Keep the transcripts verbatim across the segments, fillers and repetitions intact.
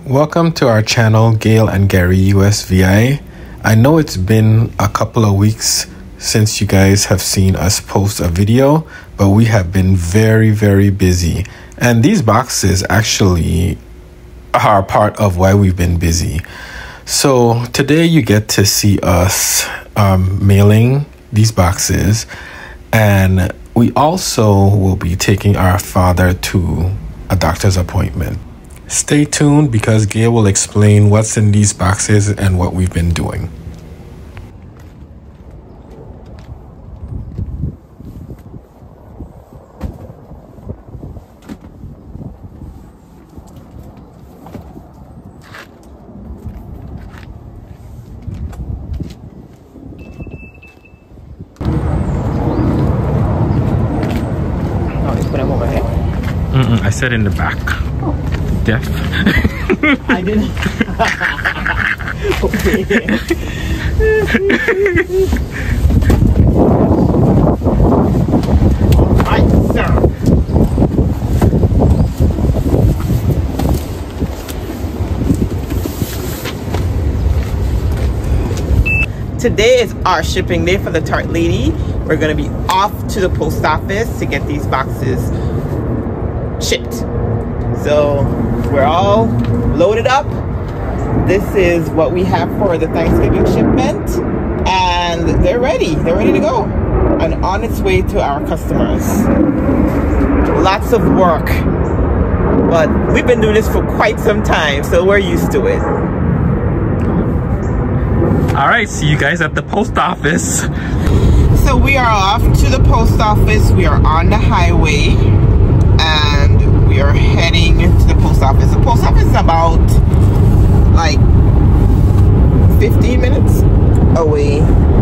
Welcome to our channel, Gail and Gary U S V I. I know it's been a couple of weeks since you guys have seen us post a video, but we have been very, very busy. And these boxes actually are part of why we've been busy. So today you get to see us um, mailing these boxes, and we also will be taking our father to a doctor's appointment. Stay tuned because Gail will explain what's in these boxes and what we've been doing. No, you put them over here. Mm-mm, I said in the back. Oh. Deaf. I didn't. Alright, sir. Today is our shipping day for the Tart Lady. We're going to be off to the post office to get these boxes shipped. So we're all loaded up. This is what we have for the Thanksgiving shipment, and they're ready. They're ready to go and on its way to our customers. Lots of work, but we've been doing this for quite some time, so we're used to it. All right, see you guys at the post office. So we are off to the post office. We are on the highway, and we are heading to the post office. The post office is about like fifteen minutes away,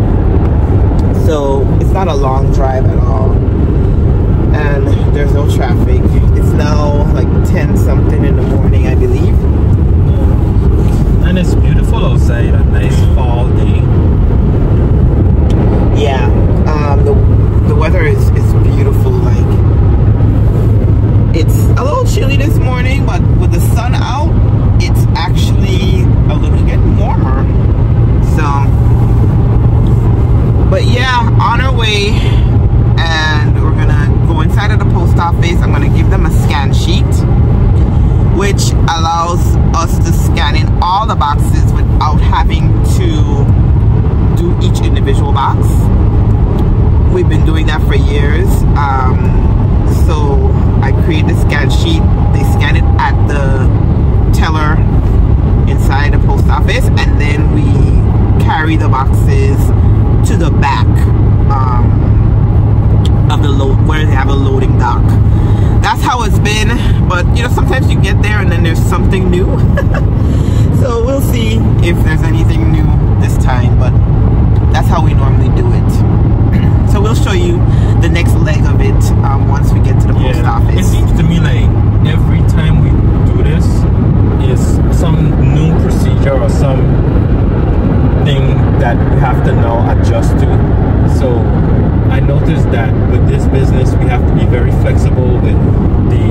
so it's not a long drive at all, and there's no traffic. It's now like ten something in the morning, I believe. Yeah. And it's beautiful outside, a nice fall day. Yeah, um, the, the weather is, is beautiful. Like, it's a little chilly this morning, but with the sun out, it's actually a little getting warmer. So, but yeah, on our way, and we're gonna go inside of the post office. I'm gonna give them a scan sheet, which allows us to scan in all the boxes without having to do each individual box. We've been doing that for years. Um, so I create the scan sheet. They scan it at the teller inside the post office, and then we carry the boxes to the back um, of the load where they have a loading dock. That's how it's been, but you know, sometimes you get there and then there's something new. So we'll see if there's anything new this time, but that's how we normally do it. So we'll show you the next leg of it um, once we get to the post Yeah. office. It seems to me like every time we do this is some new procedure or some thing that we have to now adjust to. So I noticed that with this business we have to be very flexible with the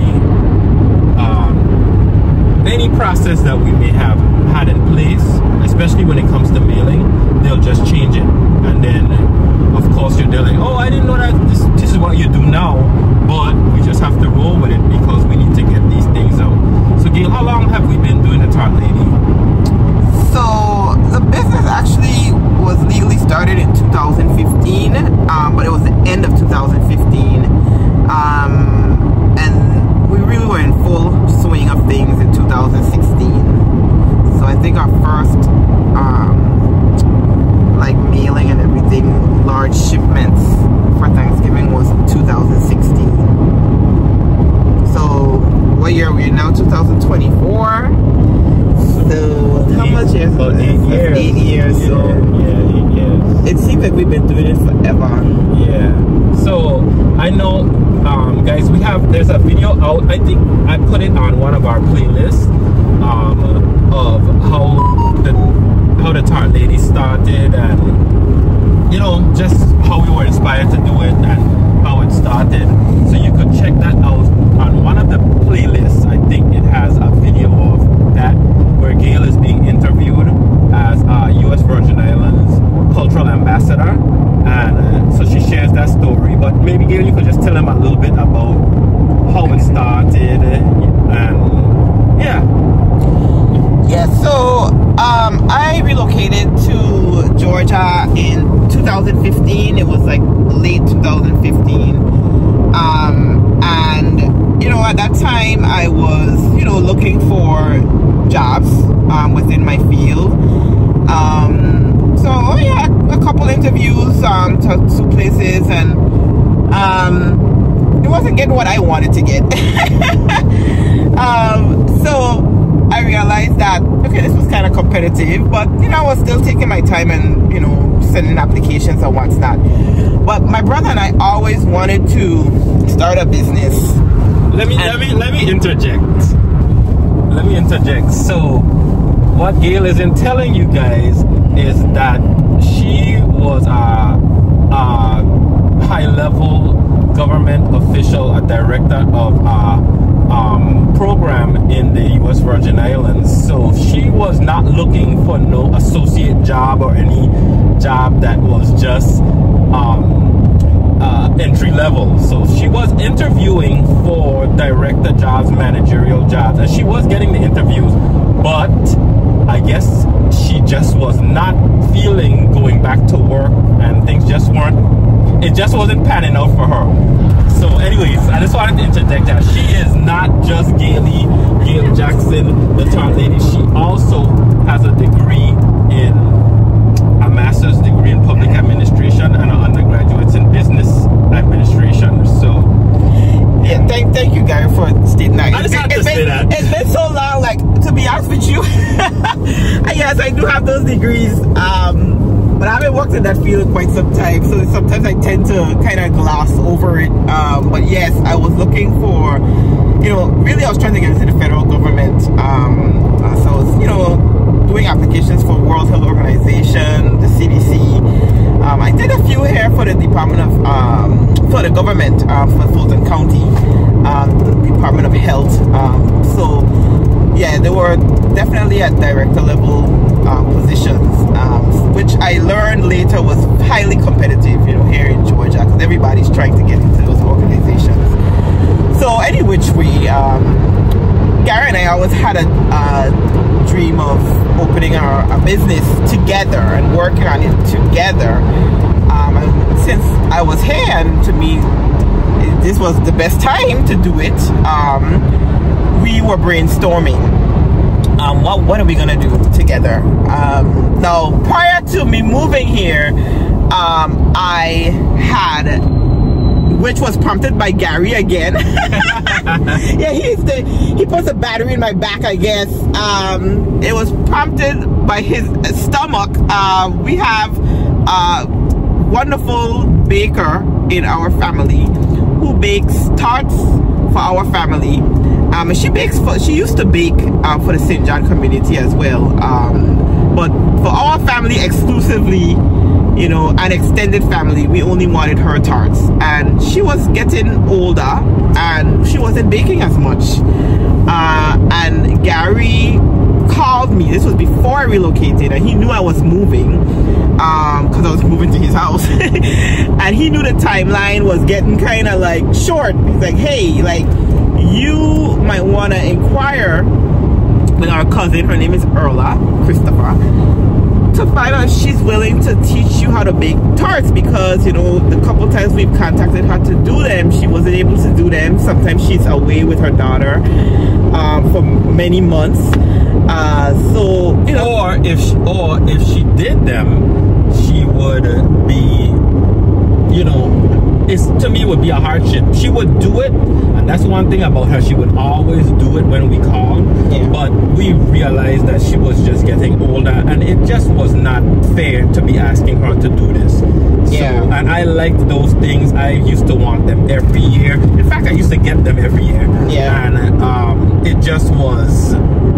um, any process that we may have had in place, especially when it comes to mailing. They'll just change it, and then of course you're there like, oh, I didn't know that this, this is what you do now, but we just have to roll with it because we need to get these things out. So Gail, how long have we been doing the Tart Lady? So the business actually was legally started in two thousand fifteen, um, but it was the end of two thousand fifteen, um, and we really were in full swing of things in two thousand sixteen. So I think our first um, like mailing and everything, large shipments for Thanksgiving was two thousand sixteen. So what year are we in now? two thousand twenty-four. So how much is About eight years. Eight years. Yeah, So yeah, eight years. it seems like we've been doing it forever. Yeah. So I know, um, guys, we have there's a video out. I think I put it on one of our playlists um, of how the how the Tart Lady started, and you know, just how we were inspired to do it and how it started. So you could check that out on one of the playlists. I think it has a video of that. um, I relocated to Georgia in two thousand fifteen. It was like late two thousand fifteen. Um, and, you know, at that time I was, you know, looking for jobs um, within my field. Um, so, yeah, a couple interviews um, to two places, and um, it wasn't getting what I wanted to get. um, so I realized that, okay, this was kind of competitive, but, you know, I was still taking my time and, you know, sending applications and what's not. But my brother and I always wanted to start a business. Let me, let me, let me interject. Let me interject. So, what Gail isn't telling you guys is that she was a, a high-level government official, a director of a um, program in the U S Virgin Islands. So she was not looking for no associate job or any job that was just um, uh, entry level. So she was interviewing for director jobs, managerial jobs, and she was getting the interviews, but I guess she just was not feeling going back to work, and things just weren't, it just wasn't panning out for her. So anyways, I just wanted to interject that she is not just Gaily, Gail Jackson, the Tart Lady. She also has a degree in, a master's degree in public administration and an undergraduate in business administration. So yeah, thank thank you, Gary, for stating that. I just had to it's say been, that. It's been so long, like, to be honest with you. Yes, I do have those degrees, um, but I haven't worked in that field quite some time, so sometimes I tend to kind of gloss over it. Um, but yes, I was looking for, you know, really I was trying to get into the federal government. Um, uh, so I was, you know, doing applications for World Health Organization, the C D C. Um, I did a few here for the Department of, um, for the government, um, for Fulton County, um, the Department of Health. Um, so, yeah, they were definitely at director level um, positions, um, which I learned later was highly competitive, you know, here in Georgia, because everybody's trying to get into those organizations. So, any which way, um, Gary and I always had a uh, dream of opening our, a business together and working on it together. Um, and since I was here, and to me, this was the best time to do it, um, we were brainstorming. Um, what, what are we gonna do together? Um, now, prior to me moving here, um, I had, which was prompted by Gary again. Yeah, he used to, he puts a battery in my back, I guess. Um, it was prompted by his stomach. Uh, we have a wonderful baker in our family who bakes tarts for our family. Um, she bakes for, she used to bake uh, for the Saint John community as well. Um, but for our family exclusively, you know, an extended family, we only wanted her tarts. And she was getting older and she wasn't baking as much. Uh, and Gary called me. This was before I relocated, and he knew I was moving because um, I was moving to his house. And he knew the timeline was getting kind of like short. He's like, hey, like, you might want to inquire with our cousin, her name is Erla Christopher, to find out if she's willing to teach you how to bake tarts, because, you know, the couple times we've contacted her to do them, she wasn't able to do them. Sometimes she's away with her daughter um, for many months. Uh, so, you know, or if she, or if she did them, she would be, you know, it's, to me, it would be a hardship. She would do it, and that's one thing about her. She would always do it when we called. Yeah. But we realized that she was just getting older, and it just was not fair to be asking her to do this. Yeah. So, and I liked those things. I used to want them every year. In fact, I used to get them every year. Yeah. And um, it just was.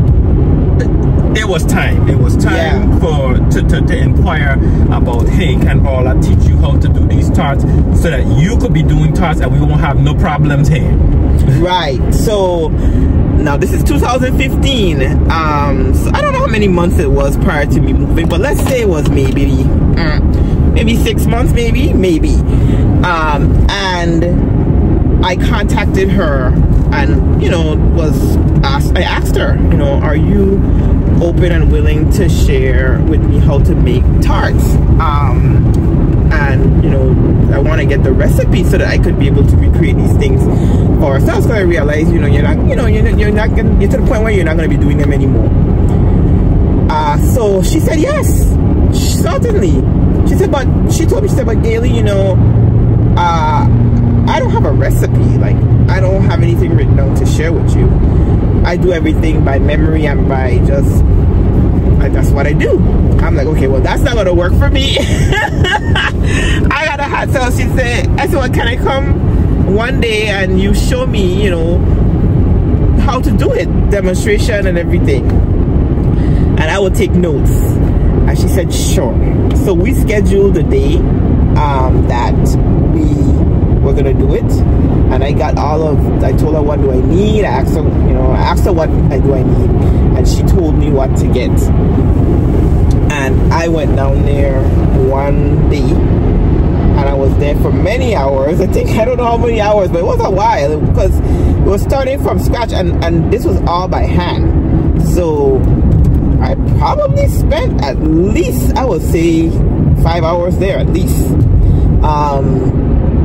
It was time. It was time yeah. for to, to, to inquire about, hey, can Orla teach you how to do these tarts so that you could be doing tarts and we won't have no problems here. Right. So now this is two thousand fifteen. Um, so I don't know how many months it was prior to me moving, but let's say it was maybe mm, maybe six months, maybe, maybe. Um, and I contacted her and you know, was asked, I asked her, you know, are you open and willing to share with me how to make tarts? Um, and you know, I want to get the recipe so that I could be able to recreate these things for ourselves. Because I realized, you know, you're not, you know, you're not, you're not going to get to the point where you're not going to be doing them anymore. Uh, so she said yes, certainly. She said, but she told me, she said, but Gailey, you know, uh, I don't have a recipe. Like, I don't have anything written down to share with you. I do everything by memory and by just, I, that's what I do. I'm like, okay, well, that's not going to work for me. I got a hat. So she said, I said, well, can I come one day and you show me, you know, how to do it, demonstration and everything, and I will take notes. And she said, sure. So we scheduled a day um, that we were gonna do it, and I got all of, I told her what do I need, I asked her, you know, I asked her what I do I need, and she told me what to get. And I went down there one day, and I was there for many hours. I think, I don't know how many hours, but it was a while, because it was starting from scratch, and, and this was all by hand. So I probably spent at least, I would say, five hours there at least. Um,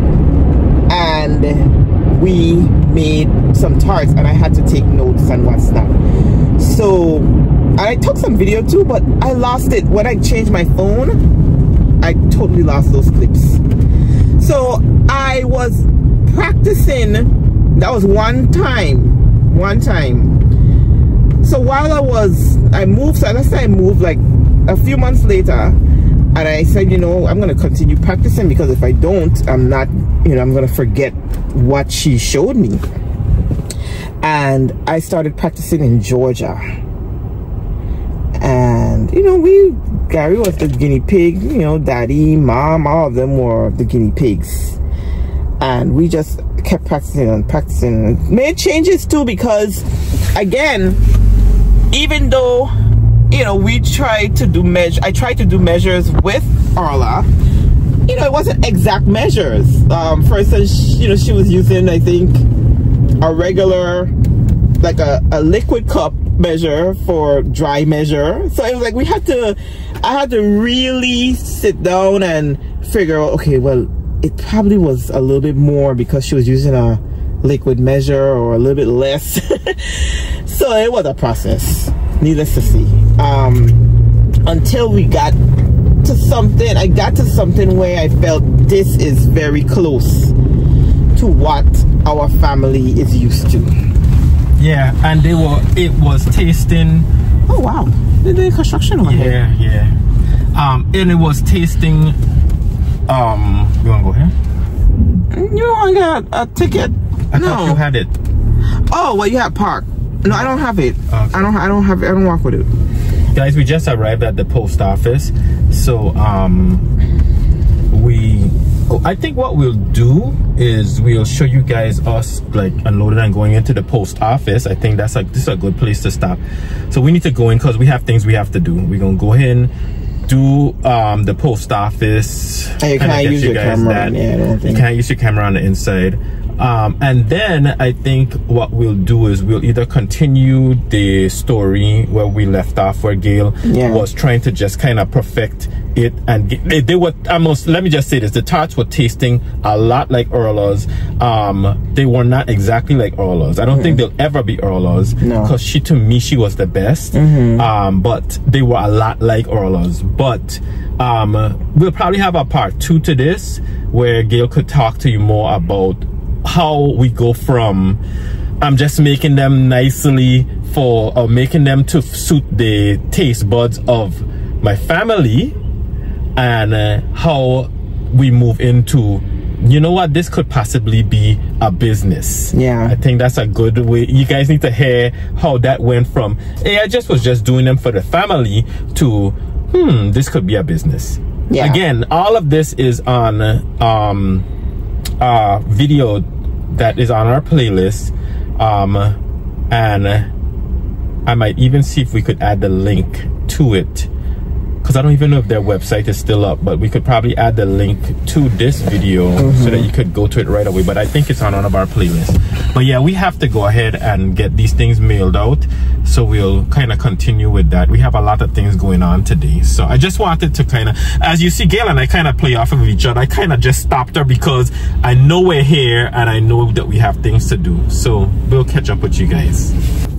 and we made some tarts, and I had to take notes and what's not. So, and I took some video too, but I lost it. When I changed my phone, I totally lost those clips. So I was practicing, that was one time, one time. So while I was, I moved, so let's say I moved like a few months later, and I said, you know, I'm going to continue practicing, because if I don't, I'm not, you know, I'm going to forget what she showed me. And I started practicing in Georgia. And, you know, we, Gary was the guinea pig, you know, daddy, mom, all of them were the guinea pigs. And we just kept practicing and practicing. Made changes too, because, again, even though, you know, we tried to do measure, I tried to do measures with Orla, you know, it wasn't exact measures. Um, for instance, you know, she was using, I think, a regular, like a, a liquid cup measure for dry measure. So it was like we had to, I had to really sit down and figure out, okay, well, it probably was a little bit more because she was using a liquid measure, or a little bit less. So it was a process, needless to say, um, until we got to something. I got to something where I felt this is very close to what our family is used to. Yeah, and they were, it was tasting. Oh wow, they're doing construction over here. Yeah, yeah. Um, and it was tasting. Um, you wanna go here? You want to get a, a ticket? I no. thought you had it. Oh, well, you have park. No, I don't have it. Okay. I don't. I don't have. I don't walk with it. Guys, we just arrived at the post office, so um, we. Oh, I think what we'll do is we'll show you guys us like unloading and going into the post office. I think that's like this is a good place to stop. So we need to go in because we have things we have to do. We're gonna go in, do um, the post office. And you can't use you your camera. That. Yeah, I don't think. You can't use your camera on the inside. Um, and then I think what we'll do is we'll either continue the story where we left off, where Gail yeah. was trying to just kind of perfect it, and they, they were almost, let me just say this, the tarts were tasting a lot like Orla's. Um, they were not exactly like Orla's. I don't mm-hmm. think they'll ever be Orla's, because no. she, to me, she was the best. Mm-hmm. um, but they were a lot like Orla's. But um, we'll probably have a part two to this, where Gail could talk to you more about how we go from I'm just making them nicely for or making them to suit the taste buds of my family, and uh, how we move into, you know what, this could possibly be a business. Yeah, I think that's a good way. You guys need to hear how that went from, hey, I just was just doing them for the family, to hmm this could be a business. Yeah, again, all of this is on um uh video that is on our playlist, um and I might even see if we could add the link to it because I don't even know if their website is still up, but we could probably add the link to this video mm-hmm. so that you could go to it right away. But I think it's on one of our playlists. But yeah, we have to go ahead and get these things mailed out, so we'll kind of continue with that. We have a lot of things going on today, so I just wanted to kind of, as you see, Gail and I kind of play off of each other. I kind of just stopped her because I know we're here and I know that we have things to do, so we'll catch up with you guys.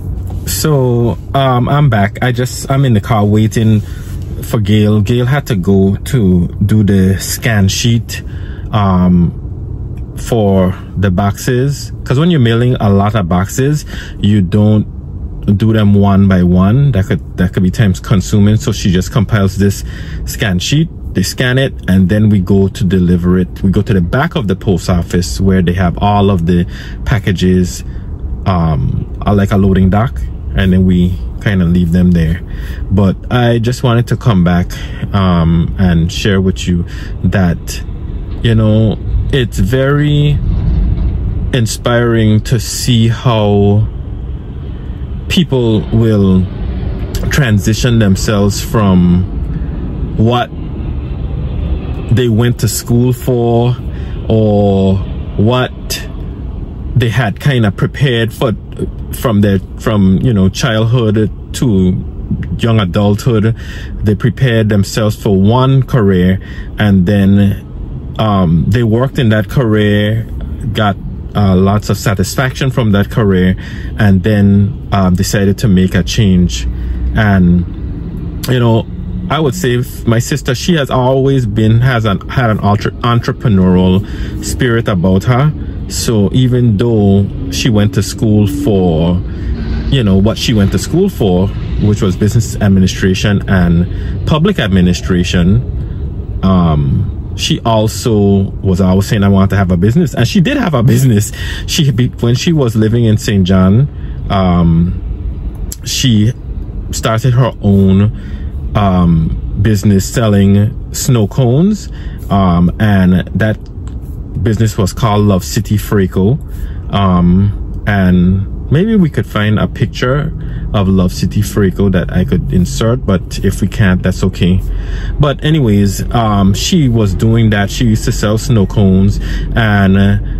So um I'm back. I just I'm in the car waiting for Gail. Gail had to go to do the scan sheet um for the boxes, because when you're mailing a lot of boxes, you don't do them one by one. That could that could be time consuming. So she just compiles this scan sheet, they scan it, and then we go to deliver it. We go to the back of the post office where they have all of the packages, um like a loading dock, and then we kind of leave them there. But I just wanted to come back um and share with you that, you know, it's very inspiring to see how people will transition themselves from what they went to school for, or what they had kind of prepared for from their from you know childhood to young adulthood. They prepared themselves for one career, and then um, they worked in that career, got uh, lots of satisfaction from that career, and then um, decided to make a change. And you know, I would say my sister, she has always been has an had an entrepreneurial spirit about her. So even though she went to school for, you know, what she went to school for, which was business administration and public administration, um, she also was always saying, I want to have a business. And she did have a business. She, when she was living in Saint John, um, she started her own um, business selling snow cones, um, and that business was called Love City Freco. Um, and maybe we could find a picture of Love City Freco that I could insert, but if we can't, that's okay. But anyways, um, she was doing that. She used to sell snow cones, and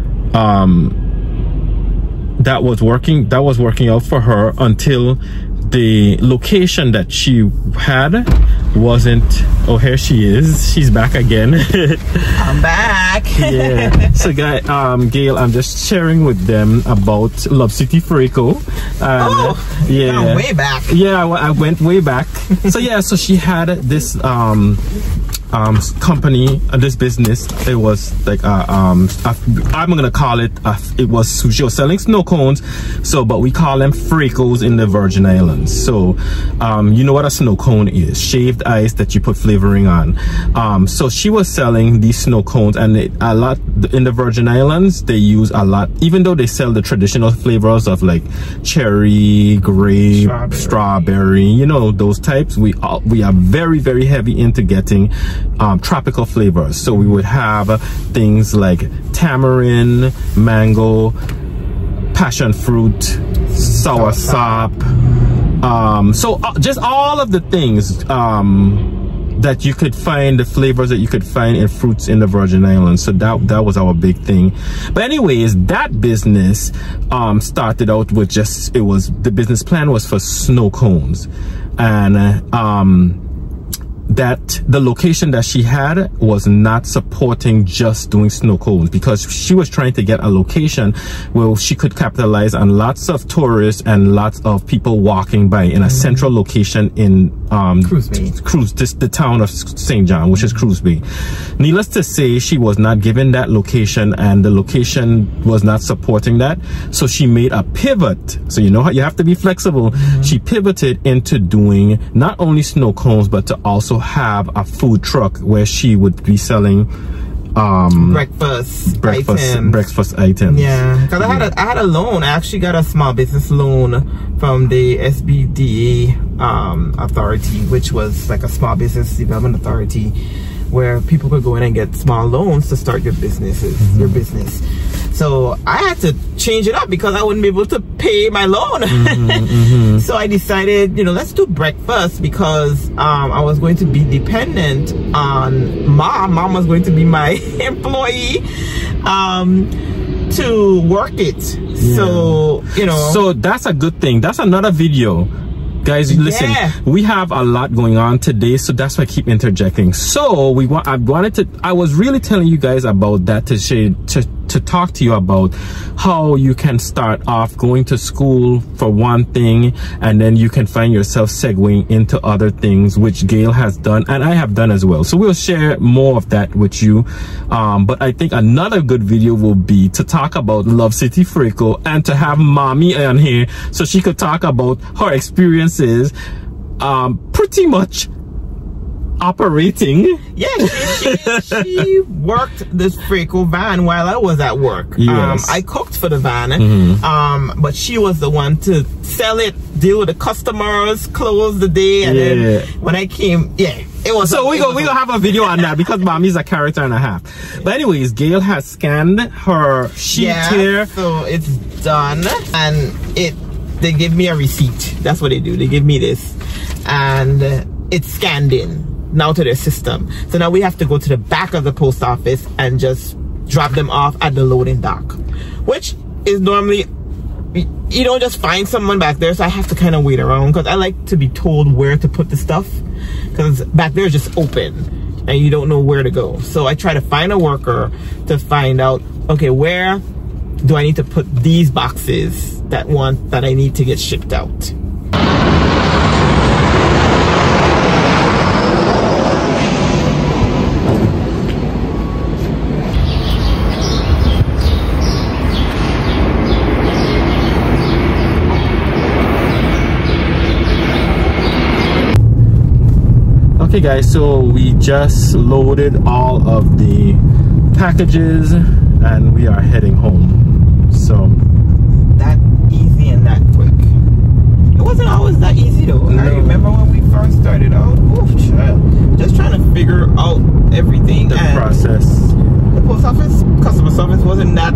um, that was working. That was working out for her until the location that she had wasn't. Oh, here she is. She's back again. I'm back. Yeah. So, guy, um, Gail, I'm just sharing with them about Love City Freco. And, oh, yeah, way back. Yeah, I went way back. So yeah, so she had this um um company, uh, this business. It was like uh, um a, I'm gonna call it a, it was she was selling snow cones. So, but we call them Frecos in the Virgin Islands. So, um, you know what a snow cone is? Shaved ice that you put flavoring on. Um, so she was selling these snow cones, and it, a lot in the Virgin Islands they use a lot. Even though they sell the traditional flavors of like cherry, grape, strawberry, strawberry you know, those types. We are, we are very very heavy into getting um, tropical flavors. So we would have things like tamarind, mango, passion fruit, sour sop. Um, so uh, just all of the things um, that you could find, the flavors that you could find in fruits in the Virgin Islands. So that that was our big thing. But anyways, that business um, started out with just, it was, the business plan was for snow cones. And uh, um, that the location that she had was not supporting just doing snow cones, because she was trying to get a location where she could capitalize on lots of tourists and lots of people walking by in a mm-hmm. central location in um Cruz Bay. Cruz, this, the town of Saint John, which is Cruz Bay. Needless to say, she was not given that location, and the location was not supporting that. So she made a pivot. So you know how you have to be flexible. Mm-hmm. She pivoted into doing not only snow cones, but to also have a food truck where she would be selling um breakfast breakfast items. breakfast items. Yeah, because yeah. I had a I had a loan. I actually got a small business loan from the S B D A um authority, which was like a small business development authority, where people could go in and get small loans to start your businesses, mm-hmm. your business. So I had to change it up because I wouldn't be able to pay my loan. Mm-hmm, mm-hmm. So I decided, you know, let's do breakfast because um, I was going to be dependent on mom. Mom was going to be my employee um, to work it. Yeah. So, you know. So that's a good thing. That's another video. Guys, listen, yeah. we have a lot going on today, so that's why I keep interjecting. So we want, I wanted to, I was really telling you guys about that to share, to, to talk to you about how you can start off going to school for one thing, and then you can find yourself segueing into other things, which Gail has done, and I have done as well. So we'll share more of that with you. Um, but I think another good video will be to talk about Love City Freco and to have mommy on here so she could talk about her experience is um pretty much operating. Yeah, she, she, she worked this Freco van while I was at work. Yes. Um, I cooked for the van, mm-hmm. um, but she was the one to sell it, deal with the customers, close the day, and yeah. then when I came, yeah, it was. So a, we go, we gonna have a video on that because mommy's a character and a half. Yeah. But anyways, Gail has scanned her sheet yeah, here, so it's done, and it. They give me a receipt. That's what they do. They give me this, and uh, it's scanned in now to their system. So now we have to go to the back of the post office and just drop them off at the loading dock, which is normally, you don't just find someone back there. So I have to kind of wait around because I like to be told where to put the stuff, because back there is just open and you don't know where to go. So I try to find a worker to find out, okay, where do I need to put these boxes that want that I need to get shipped out. Okay guys, so we just loaded all of the packages and we are heading home. So that easy and that quick. It wasn't always that easy though. No. I remember when we first started out, oof, child, just trying to figure out everything. The and process. The post office customer service wasn't that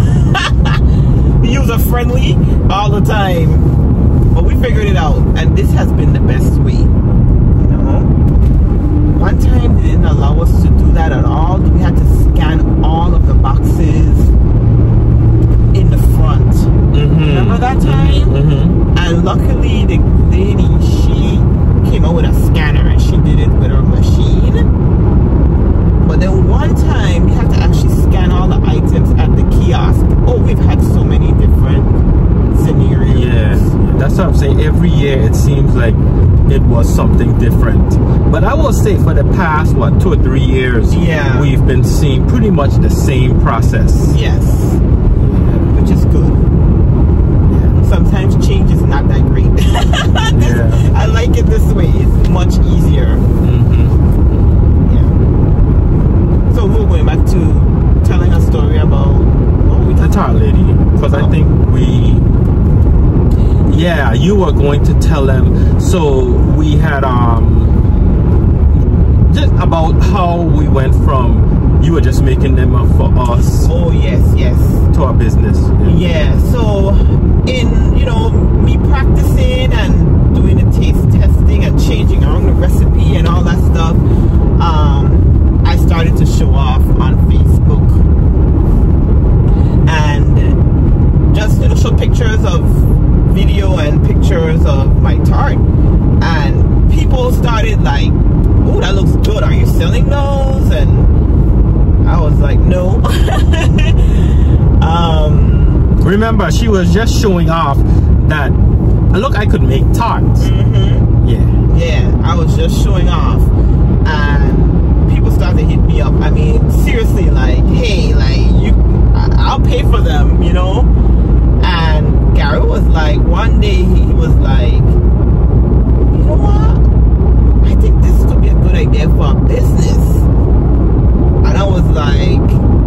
user friendly all the time. But we figured it out, and this has been the best way. You know? One time they didn't allow us to do that at all. We had to scan all of the boxes in the front. Mm-hmm. Remember that time? Mm-hmm. And luckily the lady, she came out with a scanner and she did it with her machine. But then one time we had to actually scan all the items at the kiosk. Oh, we've had so many different scenarios. Yeah, that's what I'm saying. Every year it seems like it was something different. But I will say for the past, what, two or three years, yeah, we've been seeing pretty much the same process. Yes. Which is good. Yeah. Sometimes change is not that great. Yeah. I like it this way. It's much easier. Mm-hmm. Yeah. So we're going back to telling a story about oh, we the Tart Lady, because oh. I think we. Yeah, you were going to tell them. So we had um just about how we went from you were just making them up for us. Oh yes, yes. To our business. Yeah. yeah. So in you know me practicing and doing the taste testing and changing around the recipe and all that stuff, um, I started to show off on Facebook and just you know show pictures of video and pictures of my tart, and people started like, oh, that looks good, are you selling those? And I was like, no. um, remember, she was just showing off that look, I could make tarts. Mm-hmm. Yeah, yeah, I was just showing off, and people started to hit me up. I mean, seriously, like, hey, like you I'll pay for them, you know. And Gary was like, one day he was like, you know what? I think this could be a good idea for a business. And I was like,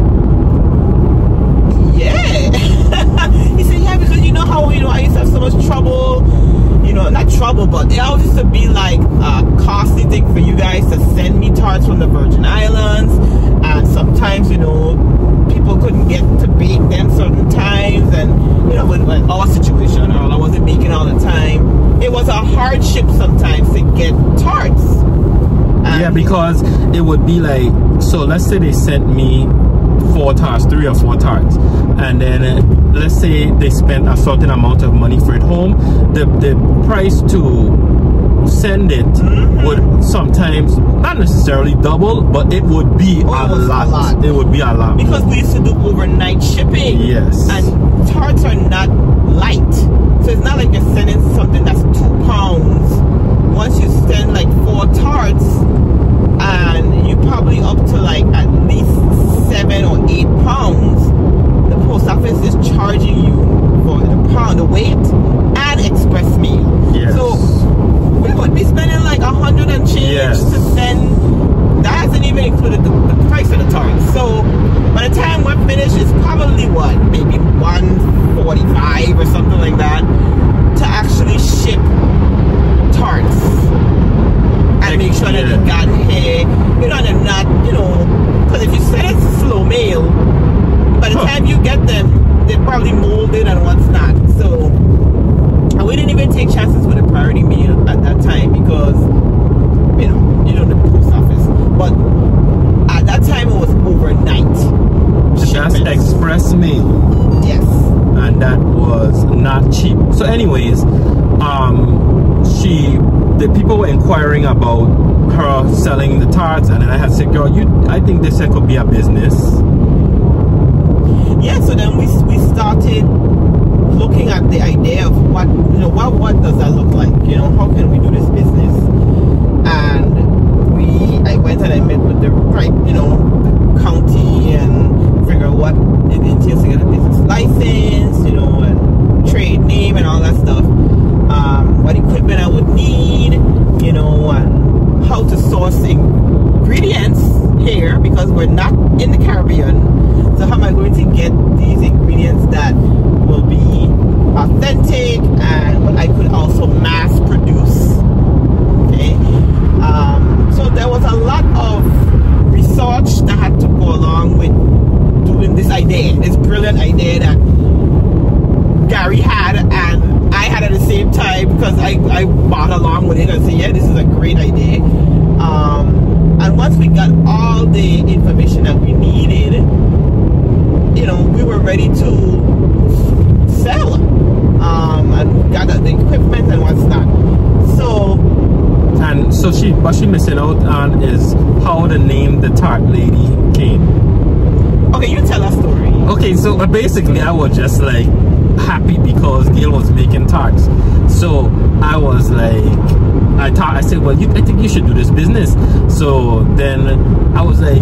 yeah. He said, yeah, because you know how, you know, I used to have so much trouble, you know, not trouble, but it always used to be like a costly thing for you guys to send me tarts from the Virgin Islands. And sometimes, you know, people people couldn't get to bake them certain times, and you know, with, with our situation, or I wasn't baking all the time, it was a hardship sometimes to get tarts. And yeah, because it would be like, so let's say they sent me four tarts, three or four tarts, and then uh, let's say they spent a certain amount of money for it home. The the price to send it mm-hmm. would sometimes not necessarily double, but it would be oh, a, it lot. a lot. It would be a lot because more. we used to do overnight shipping. Yes, and tarts are not light, so it's not like you're sending something that's two pounds. Once you send like four tarts, and you're probably up to like at least seven or eight pounds, the post office is charging you for the pound of weight and express mail. Yes. So we would be spending like a hundred and change yes. to send. That hasn't even included the, the price of the tarts. So by the time we're finished, it's probably what, maybe one forty-five or something like that to actually ship tarts and make sure that they got here. You know, they're not, you know, because if you send it slow mail, by the huh. time you get them, they're probably molded and what's not. So, and we didn't even take chances with a priority mail at that time because, you know, you know the post office. But at that time, it was overnight. Just express mail. Yes. And that was not cheap. So, anyways, um, she. The people were inquiring about her selling the tarts, and then I had said, girl, you, I think this could be a business. Yeah, so then we, we started looking at the idea of what, you know, what, what does that look like? You know, how can we do this business? And we, I went and I met with the right, you know, county and figure out what it entails to get a business license, you know, and trade name and all that stuff. Um, what equipment I would need, you know, and how to source ingredients here because we're not in the Caribbean. So how am I going to get these ingredients that will be authentic and what I could also mass produce? Okay. Um, so there was a lot of research that had to go along with doing this idea, this brilliant idea that Gary had and I had at the same time because I, I bought along with it and said, yeah, this is a great idea. Um, and once we got all the information that we needed, you know, we were ready to sell. Um, and got the equipment and what's not. So, and so she, what she missing out on is how the name the Tart Lady came. Okay, you tell that story. Okay, so uh, basically I was just like happy because Gail was making tarts. So I was like, I thought, I said, well, you, I think you should do this business. So then I was like,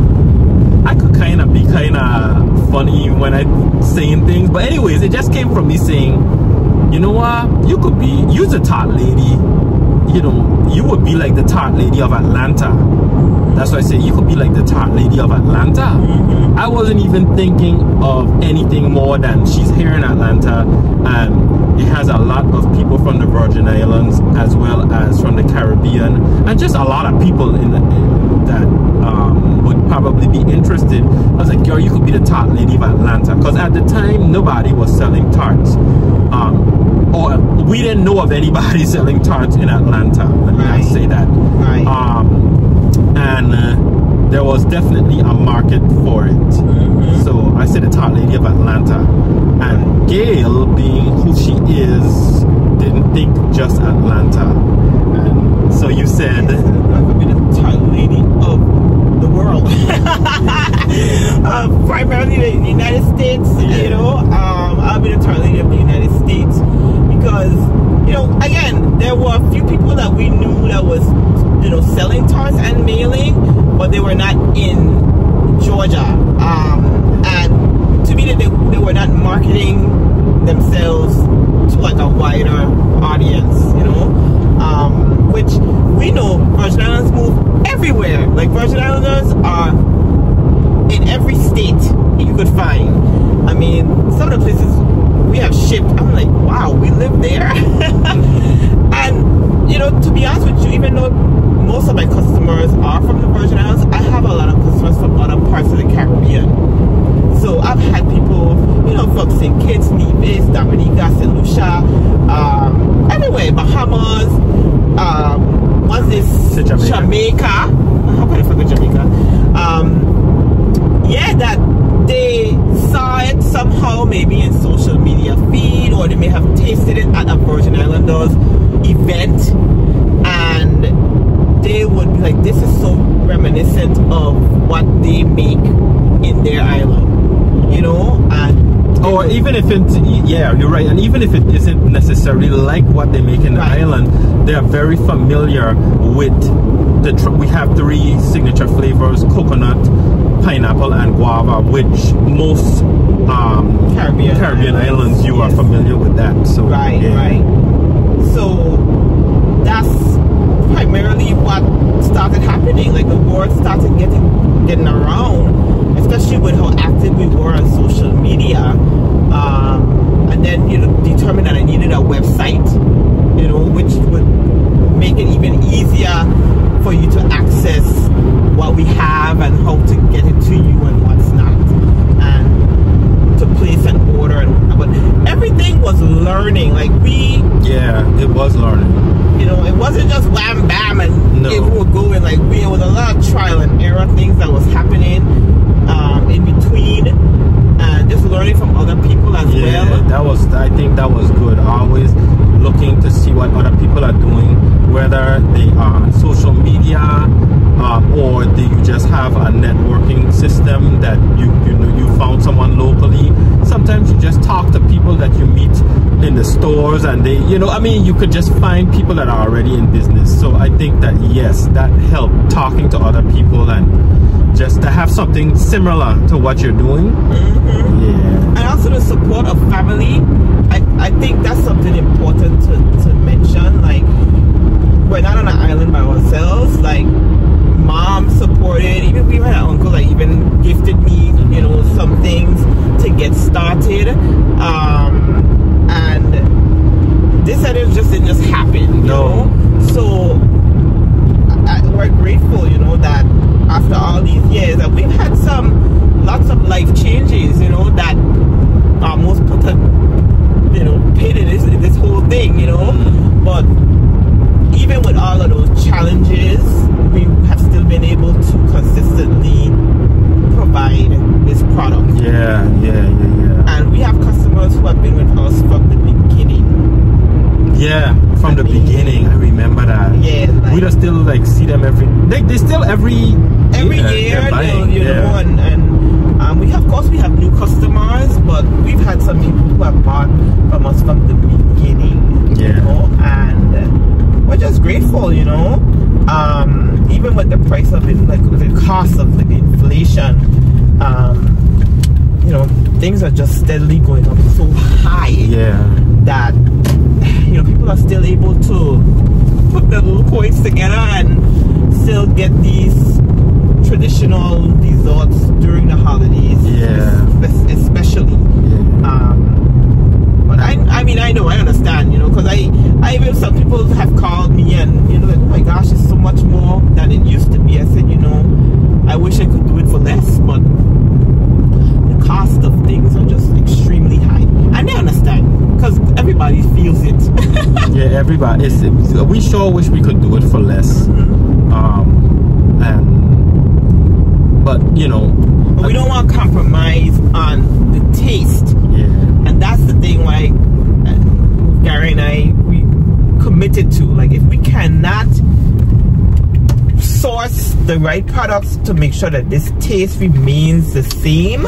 I could kind of be kind of funny when I saying things. But anyways, it just came from me saying, you know what, you could be, you're the Tart Lady. You know, you would be like the Tart Lady of Atlanta. That's why I say you could be like the Tart Lady of Atlanta. Mm-hmm. I wasn't even thinking of anything more than she's here in Atlanta, and it has a lot of people from the Virgin Islands as well as from the Caribbean, and just a lot of people in, the, in that um, would probably be interested. I was like, girl, you could be the Tart Lady of Atlanta, because at the time nobody was selling tarts. Um, or we didn't know of anybody selling tarts in Atlanta. Let me right. say that. Right. Um, and uh, there was definitely a market for it. Mm-hmm. So I said the Tart Lady of Atlanta. And Gail, being who she is, didn't think just Atlanta. And so you said, yes, I could be the Tart Lady of the world. uh, primarily the United States, yeah. you know. Um, I'll be the Tart Lady of the United States. Because, you know, again, there were a few people that we knew that was, you know, selling tarts and mailing, but they were not in Georgia. Um, and to me, they, they were not marketing themselves to like a wider audience, you know, um, which we know Virgin Islands move everywhere. Like Virgin Islanders are in every state you could find. I mean, some of the places we have shipped, I'm like, wow, we live there. And, you know, to be honest with you, even though most of my customers are from the Virgin Islands, I have a lot of customers from other parts of the Caribbean. So I've had people, you know, from Saint Kitts, Nevis, Dominica, Saint Lucia, um, everywhere, Bahamas, um, what's this? Jamaica. Jamaica. How can I forget Jamaica? Um, yeah, that they saw it somehow, maybe in social media feed, or they may have tasted it at a Virgin Islanders event, and they would be like, this is so reminiscent of what they make in their island, you know. And or even if it, yeah, you're right, and even if it isn't necessarily like what they make in the right. island, they are very familiar with the tr we have three signature flavors: coconut, pineapple, and guava, which most um, Caribbean, Caribbean islands, islands you yes. are familiar with that. So right, yeah. right. So that's primarily what started happening. Like the word started getting getting around, especially with how active we were on social media. Um, and then you know, determined that I needed a website, you know, which would make it even easier for you to access what we have and how to get it to you and what's not, and to place an order. And but everything was learning. Like we, yeah, it was learning. You know, it wasn't just wham bam and no. it would go in. Like we, it was a lot of trial and error things that was happening um, in between, and just learning from other people as yeah, well. That was, I think that was good. Always looking to see what other people are doing, whether they are on social media um, or do you just have a networking system that you you know you found someone locally. Sometimes you just talk to people that you meet in the stores, and they, you know, I mean, you could just find people that are already in business. So I think that yes, that helped, talking to other people and just to have something similar to what you're doing. Mm-hmm. Yeah. And also the support of family. I, I think that's something important to, to mention. Like, we're not on an island by ourselves. Like, mom supported, even we had an uncle that even gifted me, you know, some things to get started. Um, and this idea just didn't just happen, you no. know? So I, we're grateful, you know, that after all these years that we've had some, lots of life changes, you know, that almost put a, you know, pin in this, in this whole thing, you know. But even with all of those challenges, we have still been able to consistently provide this product. Yeah, yeah, yeah, yeah. And we have customers who have been with us from the beginning. Yeah, from the I mean, beginning, I remember that. Yeah, like, we just still like see them every. They they still every every year, year, buying, you know, yeah. and, and um, we have, of course, we have new customers, but we've had some people who have bought from us from the beginning. Yeah. You know, and we're just grateful, you know. Um, even with the price of it, like the cost of the inflation, um, you know, things are just steadily going up so high. Yeah. That, you know, people are still able to put their little coins together and still get these traditional desserts during the holidays. Yeah. Especially. Yeah. Um, but I, I mean, I know, I understand, you know, because I, I even some people have called me and, you know, like, oh my gosh, it's so much more than it used to be. I said, you know, I wish I could do it for less, but the cost of things are just extremely high. And they understand, because everybody feels it. Yeah, everybody. It's, it's, we sure wish we could do it for less. Mm-hmm. Um, and, but, you know. But we don't want to compromise on the taste. Yeah. And that's the thing, like, uh, Gary and I, we committed to. Like, if we cannot source the right products to make sure that this taste remains the same,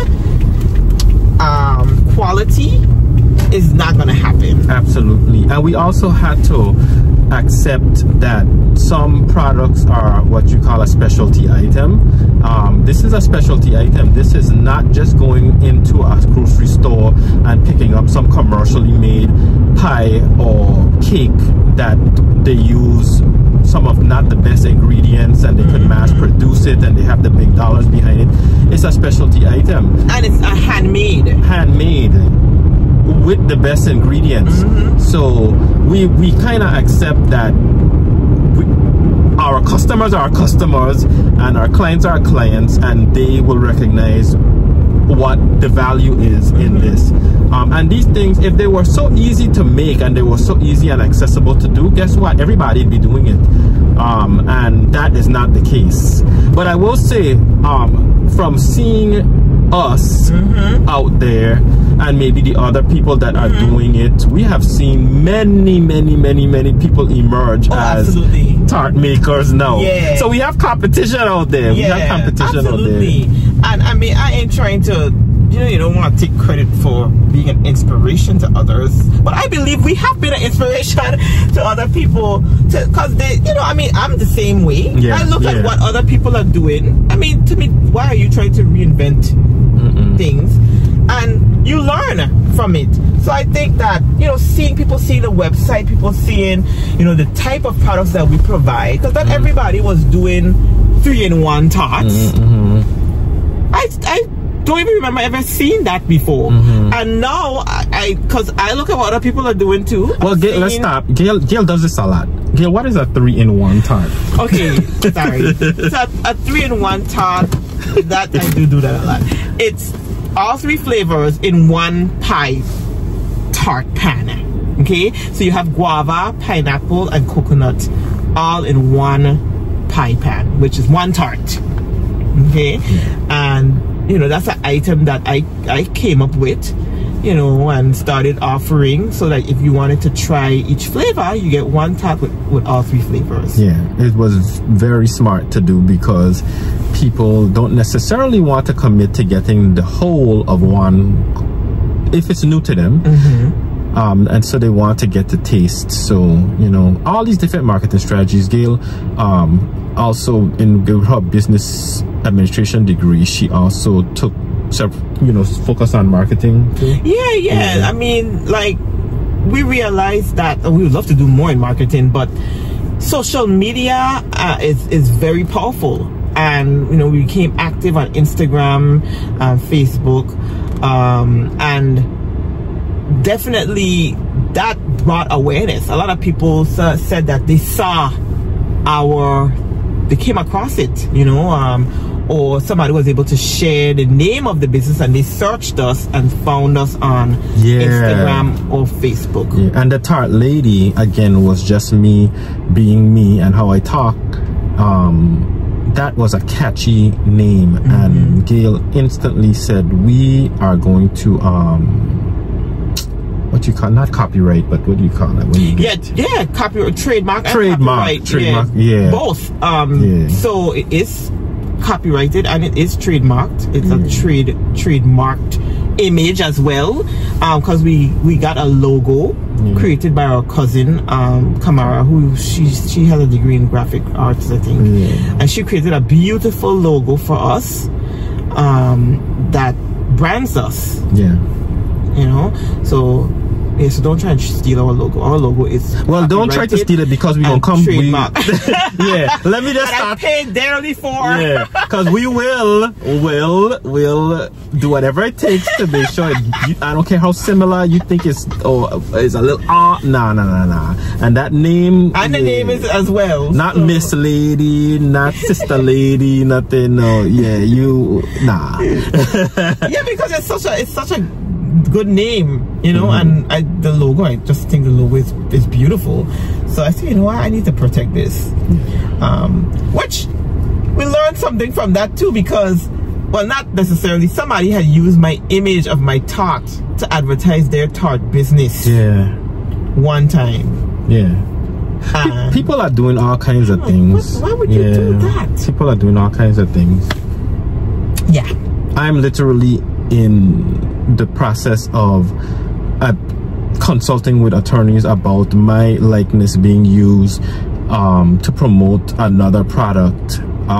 um, quality is not going to happen. Absolutely. And we also had to accept that some products are what you call a specialty item. Um, this is a specialty item. This is not just going into a grocery store and picking up some commercially made pie or cake that they use some of not the best ingredients and they could mass produce it and they have the big dollars behind it. It's a specialty item. And it's a handmade. Handmade. With the best ingredients. Mm-hmm. So we we kind of accept that we, our customers are our customers and our clients are our clients, and they will recognize what the value is in this. Um, and these things, if they were so easy to make and they were so easy and accessible to do, guess what? Everybody'd be doing it. Um, and that is not the case. But I will say, um, from seeing us mm-hmm. out there and maybe the other people that are mm-hmm. doing it, we have seen many, many, many, many people emerge oh, as absolutely. tart makers now. Yeah. So we have competition out there. Yeah, we have competition absolutely. out there. And I mean, I ain't trying to, you know, you don't want to take credit for being an inspiration to others, but I believe we have been an inspiration to other people, because they, you know, I mean, I'm the same way. Yeah, I look yeah. at what other people are doing. I mean, to me, why are you trying to reinvent Mm-mm. things? And you learn from it. So I think that, you know, seeing people seeing the website, people seeing, you know, the type of products that we provide, because not mm. everybody was doing three-in-one tarts. Mm-hmm. I, I don't even remember ever seeing that before. Mm-hmm. And now, I, because I, I look at what other people are doing too. Well, Gail, let's stop. Gail, Gail does this a lot. Gail, what is a three-in-one tart? Okay, sorry. So a, a three-in-one tart, that I do do that a lot. It's all three flavors in one pie tart pan. Okay, so you have guava, pineapple, and coconut all in one pie pan, which is one tart. Okay, and you know, that's an item that I I came up with, you know, and started offering, so that if you wanted to try each flavor, you get one tart with, with all three flavors. Yeah, it was very smart to do, because people don't necessarily want to commit to getting the whole of one if it's new to them. Mm-hmm. Um, and so they want to get the taste. So, you know, all these different marketing strategies. Gail, um, also in her business administration degree, she also took, you know, focus on marketing too. Yeah, yeah. yeah. I mean, like, we realized that uh, we would love to do more in marketing, but social media uh, is, is very powerful. And, you know, we became active on Instagram and Facebook, um, and definitely that brought awareness. A lot of people uh, said that they saw our, they came across it, you know, um, or somebody was able to share the name of the business and they searched us and found us on yeah. Instagram or Facebook. Yeah. And the Tart Lady, again, was just me being me and how I talk. Um, that was a catchy name. Mm-hmm. And Gail instantly said, we are going to, um, what you call, not copyright, but what do you call it when you get yeah yeah copyright, trademark trademark and trademark yeah, yeah. both um yeah. So it is copyrighted and it is trademarked. It's yeah. a trade trademarked image as well, um because we we got a logo yeah. created by our cousin um Kamara, who she she has a degree in graphic arts, I think, yeah. and she created a beautiful logo for us um that brands us, yeah you know. So yeah, so don't try and steal our logo. Our logo is well, don't try to steal it, because we don't come. We, yeah, let me just and start. I paid dearly for. Yeah, because we will, will, will do whatever it takes to make sure. It, I don't care how similar you think it's. Oh, it's a little. Ah, uh, nah, nah, nah, nah. And that name. And the yeah, name is as well. Not so. Miss Lady, not Sister Lady, nothing. No, yeah, you. Nah. Yeah, because it's such a, it's such a good name, you know. Mm-hmm. And I, the logo, I just think the logo is, is beautiful. So I said, you know what, I need to protect this. Um, which we learned something from that too, because, well, not necessarily, somebody had used my image of my tart to advertise their tart business. Yeah. One time. Yeah. And people are doing all kinds of things. What, why would you yeah. do that? People are doing all kinds of things. Yeah. I'm literally in the process of uh, consulting with attorneys about my likeness being used um, to promote another product,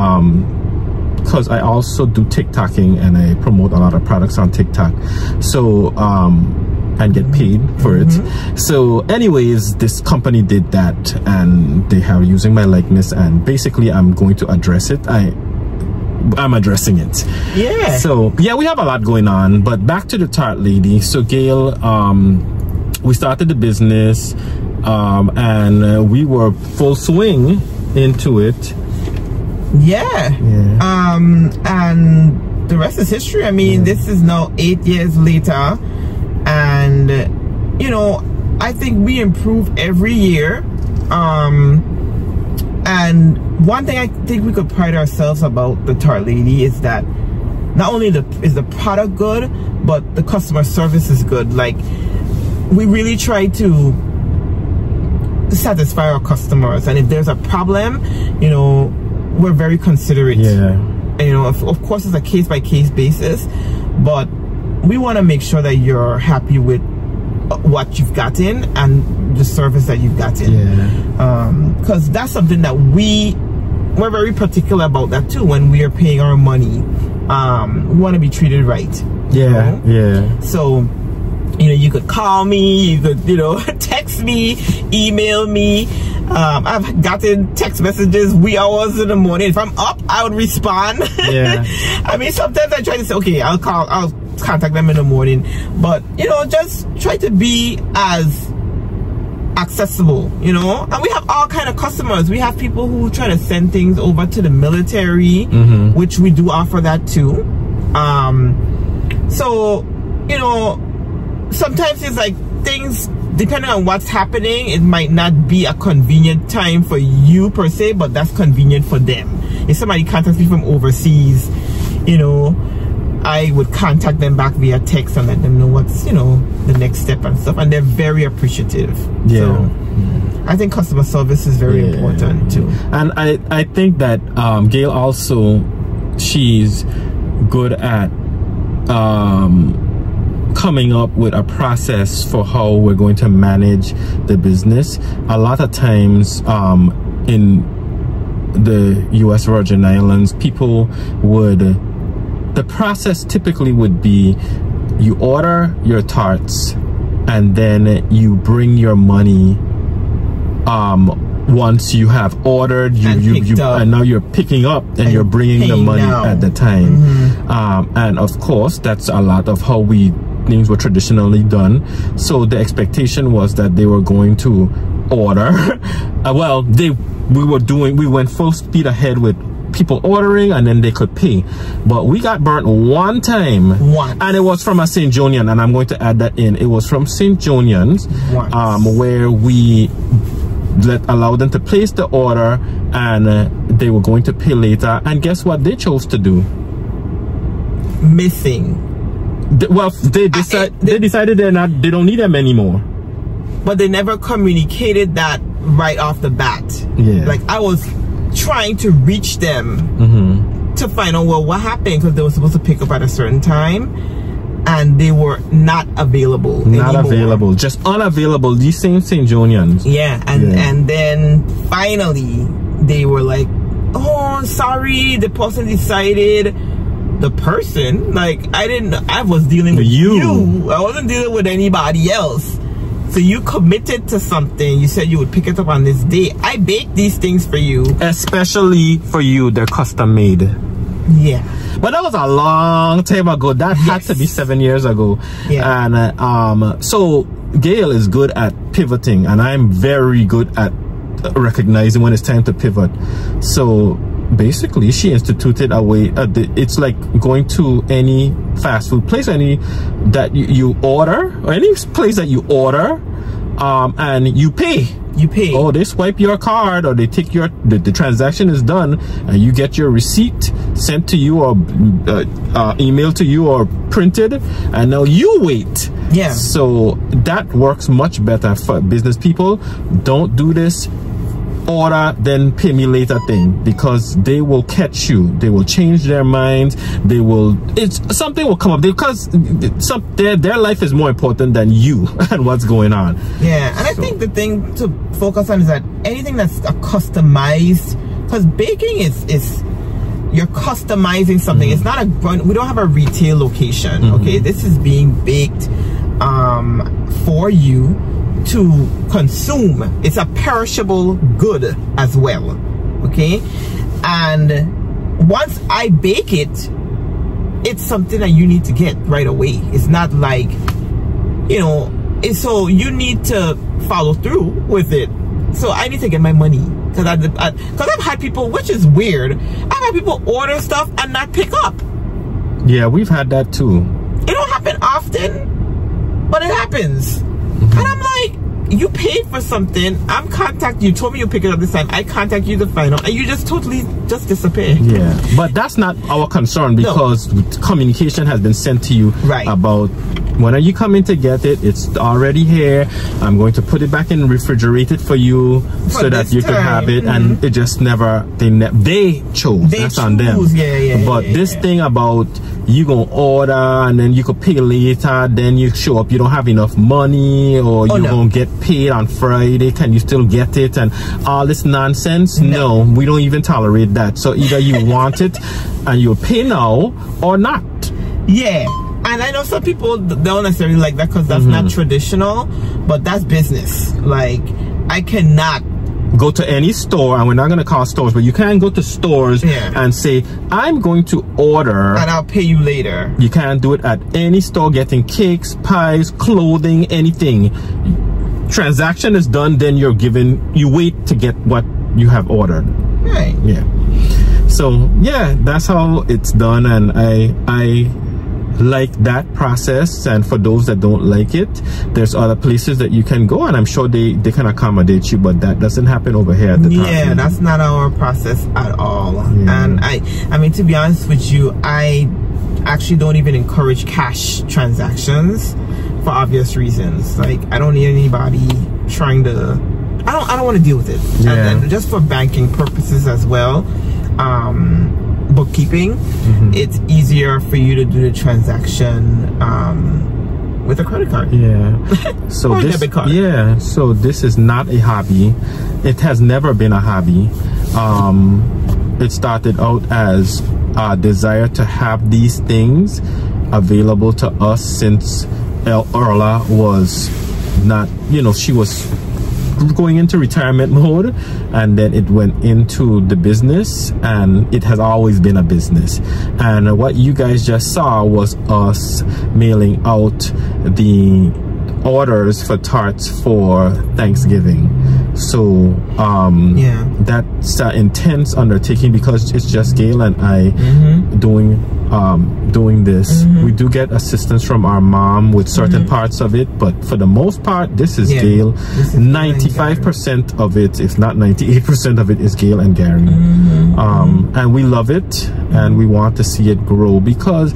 um, because I also do TikToking and I promote a lot of products on TikTok, so um, and get paid for it. Mm-hmm. So anyways, this company did that and they are using my likeness, and basically I'm going to address it. I I'm addressing it. Yeah. So yeah, we have a lot going on, but back to the Tart Lady. So Gail, um, we started the business, um, and uh, we were full swing into it. Yeah. Yeah. Um, and the rest is history. I mean, yeah. This is now eight years later, and you know, I think we improve every year. Um, and one thing I think we could pride ourselves about the Tart Lady is that not only the, is the product good, but the customer service is good. Like, we really try to satisfy our customers, and if there's a problem, you know, we're very considerate. Yeah. And, you know, of, of course, it's a case-by-case basis, but we want to make sure that you're happy with what you've gotten and the service that you've gotten. Yeah. Because um, that's something that we we're very particular about that too. When we are paying our money, um, we want to be treated right. Yeah. You know? Yeah. So, you know, you could call me, you could, you know, text me, email me. Um, I've gotten text messages wee hours in the morning. If I'm up, I would respond. Yeah. I mean, sometimes I try to say, okay, I'll call, I'll contact them in the morning. But, you know, just try to be as accessible, you know. And we have all kind of customers. We have people who try to send things over to the military, mm-hmm. which we do offer that too. Um, so, you know, sometimes it's like things, depending on what's happening, it might not be a convenient time for you per se, but that's convenient for them. If somebody contacts me from overseas, you know, I would contact them back via text and let them know what's, you know, the next step and stuff, and they're very appreciative. Yeah. So I think customer service is very yeah. important too. And I, I think that um, Gail also, she's good at um, coming up with a process for how we're going to manage the business. A lot of times um, in the U S Virgin Islands, people would, the process typically would be you order your tarts and then you bring your money um, once you have ordered, you, and, you, you, and now you're picking up and, and you're bringing the money now. At the time. Mm-hmm. um, and of course, that's a lot of how we things were traditionally done. So the expectation was that they were going to order. uh, well, they we were doing, we went full speed ahead with people ordering and then they could pay. But we got burnt one time. Once. And it was from a Saint Jonian, and I'm going to add that in. It was from Saint Jonian's, um, where we let allow them to place the order and uh, they were going to pay later. And guess what they chose to do? Missing. They, well, they decide, uh, they, they decided they're not, they don't need them anymore. But they never communicated that right off the bat. Yeah. Like, I was trying to reach them mm-hmm. to find out, well, what happened, because they were supposed to pick up at a certain time and they were not available not anymore. Available, just unavailable. These same Saint Jonians. Yeah. And yeah. and then finally they were like, oh, sorry, the person decided. The person, like, I didn't, I was dealing with you. you. I wasn't dealing with anybody else. So you committed to something. You said you would pick it up on this day. I baked these things for you. Especially for you, they're custom made. Yeah. But that was a long time ago. That yes. had to be seven years ago. Yeah. And uh, um, so Gail is good at pivoting, and I'm very good at recognizing when it's time to pivot. So basically, she instituted a way. Uh, it's like going to any fast food place, any that you, you order, or any place that you order, um, and you pay. You pay. Oh, they swipe your card, or they take your the, the transaction is done, and you get your receipt sent to you, or uh, uh, emailed to you, or printed, and now you wait. Yeah. So that works much better for business people. Don't do this order then pay me later thing, because they will catch you. They will change their minds. They will, it's something will come up because some their, their life is more important than you and what's going on. Yeah. And so I think the thing to focus on is that anything that's a customized, because baking is is you're customizing something. Mm-hmm. It's not a, we don't have a retail location. Mm-hmm. Okay, this is being baked um for you to consume. It's a perishable good as well. Okay, and once I bake it, it's something that you need to get right away. It's not like, you know, it's, so you need to follow through with it. So I need to get my money, because I, I, cause I've had people, which is weird, I've had people order stuff and not pick up. Yeah, we've had that too. It don't happen often, but it happens. Mm-hmm. And I'm like, you paid for something, I'm contacting you, told me you pick it up this time, I contact you the final, and you just totally just disappear. Yeah, but that's not our concern, because no. communication has been sent to you right. about when are you coming to get it. It's already here. I'm going to put it back in refrigerated for you for so that you time. can have it. Mm-hmm. And it just never, they ne they chose. They that's choose. on them. Yeah, yeah, but yeah, this yeah. thing about you gonna order and then you could pay later, then you show up, you don't have enough money, or oh, you no. gonna get paid on Friday, can you still get it, and all this nonsense. No, no we don't even tolerate that. So either you want it and you'll pay now or not. Yeah. And I know some people don't necessarily like that because that's mm-hmm. not traditional, but that's business. Like, I cannot go to any store, and we're not going to call stores, but you can go to stores yeah. and say, I'm going to order, and I'll pay you later. You can't do it at any store, getting cakes, pies, clothing, anything. Transaction is done, then you're given, you wait to get what you have ordered. Right. Yeah. So, yeah, that's how it's done, and I, I, like that process. And for those that don't like it, there's other places that you can go, and I'm sure they they can accommodate you, but that doesn't happen over here at the Tart Lady. Yeah, that's not our process at all. Yeah. And I I mean, to be honest with you, I actually don't even encourage cash transactions for obvious reasons. Like, I don't need anybody trying to I don't I don't want to deal with it. Yeah. And then just for banking purposes as well, um bookkeeping, mm-hmm. it's easier for you to do the transaction um, with a credit card. Yeah. So or this, a debit card. Yeah. So this is not a hobby. It has never been a hobby. Um, it started out as a desire to have these things available to us since El Erla was not, you know, she was going into retirement mode, and then it went into the business, and it has always been a business. And what you guys just saw was us mailing out the orders for tarts for Thanksgiving. So um yeah, that's an intense undertaking, because it's just Gail and I mm-hmm. doing um doing this. Mm-hmm. We do get assistance from our mom with certain mm-hmm. parts of it, but for the most part, this is yeah. Gail. ninety-five percent of it, if not ninety-eight percent of it, is Gail and Gary. Mm-hmm. um and we love it, and we want to see it grow, because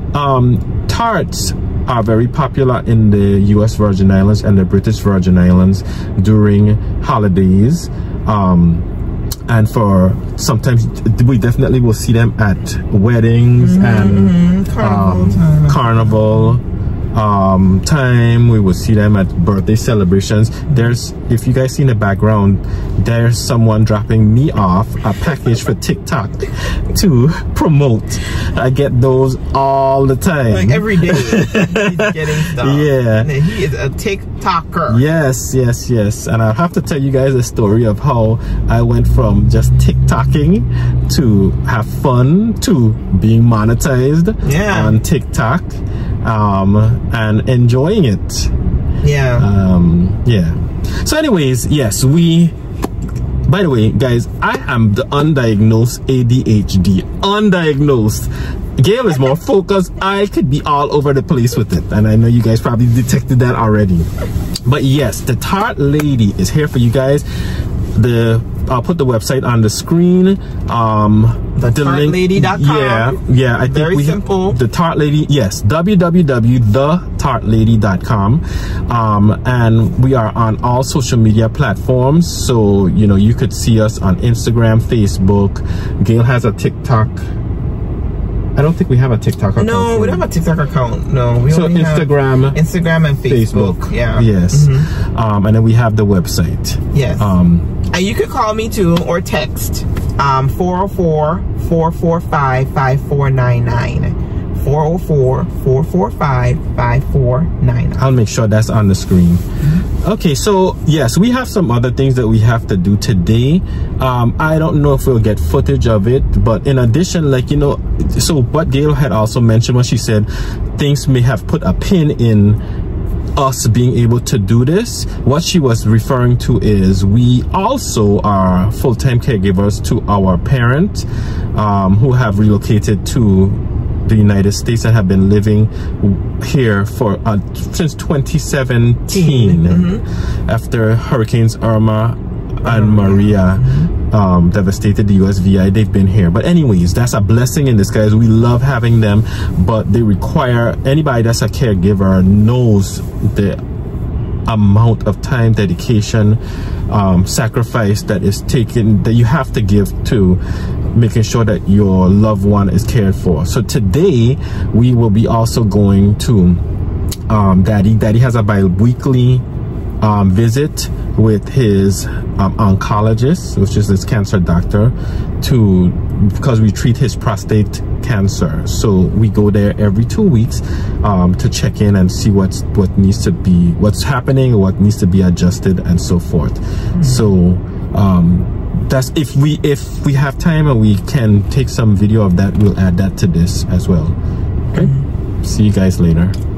um tarts are very popular in the U S Virgin Islands and the British Virgin Islands during holidays. Um, and for sometimes we definitely will see them at weddings mm-hmm, and mm-hmm. Carnival, um, carnival um, time. We will see them at birthday celebrations. There's, if you guys see in the background, there's someone dropping me off a package for TikTok to promote. I get those all the time. Like every day he's getting stuff. Yeah. And he is a TikToker. Yes, yes, yes. And I'll have to tell you guys a story of how I went from just TikToking to have fun to being monetized yeah. on TikTok. Um, and enjoying it. Yeah. Um, yeah. So anyways, yes, we, by the way, guys, I am the undiagnosed A D H D. Undiagnosed. Gail is more focused. I could be all over the place with it. And I know you guys probably detected that already. But yes, the Tart Lady is here for you guys. The I'll put the website on the screen. Um, the tart lady dot com. Yeah, yeah. I think very we simple. The Tart Lady. Yes, w w w dot the tart lady dot com. Um, and we are on all social media platforms. So you know you could see us on Instagram, Facebook. Gail has a TikTok. I don't think we have a TikTok account. No, we don't have a TikTok account. No, we so only Instagram, have Instagram and Facebook. Facebook. Yeah. Yes. Mm-hmm. Um, and then we have the website. Yes. Um, and you could call me too, or text um four oh four, four four five, five four nine nine. four oh four, four four five, five four nine nine. I'll make sure that's on the screen. Mm-hmm. Okay, so yes, we have some other things that we have to do today. Um, I don't know if we'll get footage of it, but in addition, like, you know, so what Gail had also mentioned when she said things may have put a pin in us being able to do this, what she was referring to is we also are full-time caregivers to our parents um, who have relocated to the United States and have been living here for uh, since twenty seventeen. Mm-hmm. After Hurricanes Irma and Maria um, devastated the U S V I, they've been here. But anyways, that's a blessing in disguise. We love having them, but they require, anybody that's a caregiver knows the amount of time, dedication, um, sacrifice that is taken, that you have to give to making sure that your loved one is cared for. So today we will be also going to um, Daddy. Daddy has a bi-weekly um, visit with his um, oncologist, which is his cancer doctor, to because we treat his prostate cancer. So we go there every two weeks um, to check in and see what's what needs to be, what's happening, what needs to be adjusted, and so forth. Mm-hmm. So um, that's if we if we have time and we can take some video of that, we'll add that to this as well. Okay. Mm-hmm. See you guys later.